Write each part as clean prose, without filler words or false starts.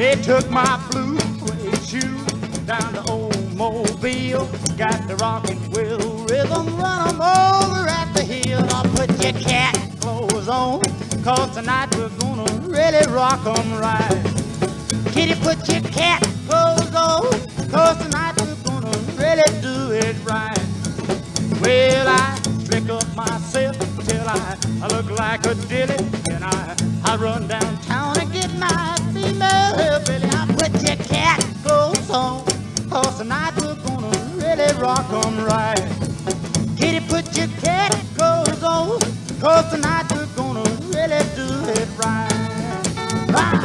They took my blue suede shoes down to old Mobile. Got the rockin' wheel rhythm, run 'em over at the hill. I'll put your cat clothes on, 'cause tonight we're gonna really rock 'em right. Kitty, put your cat clothes on, 'cause tonight we're gonna really do it right. Well, I slick up myself till I look like a dilly, and I run downtown and get my female hillbilly. I put your cat clothes on, 'cause tonight we're gonna really rock 'em right. Kitty, put your cat clothes on, 'cause tonight we're gonna really do it right. Right.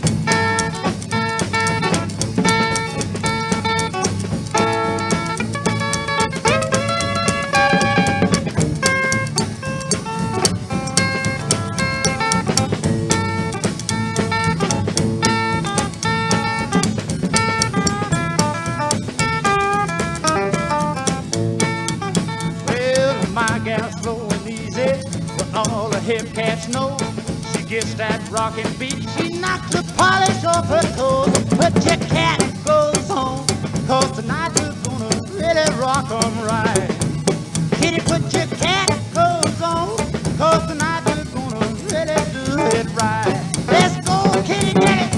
All the hip cats know she gets that rockin' beat. She knocks the polish off her toes. Put your cat clothes on, 'cause tonight we're gonna really rock 'em right. Kitty, put your cat clothes on, 'cause tonight we're gonna really do it right. Let's go, kitty, get it.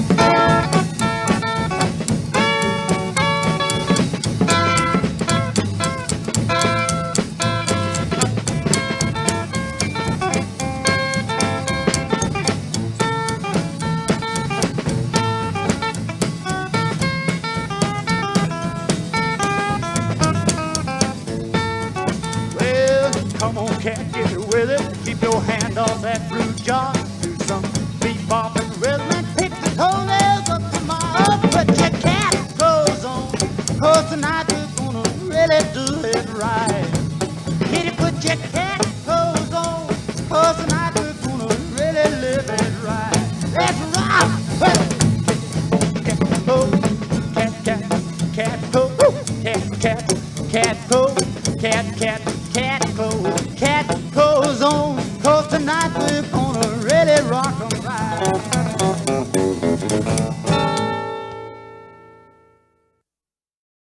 Come on, cat, get with it. Keep your hand off that fruit jar.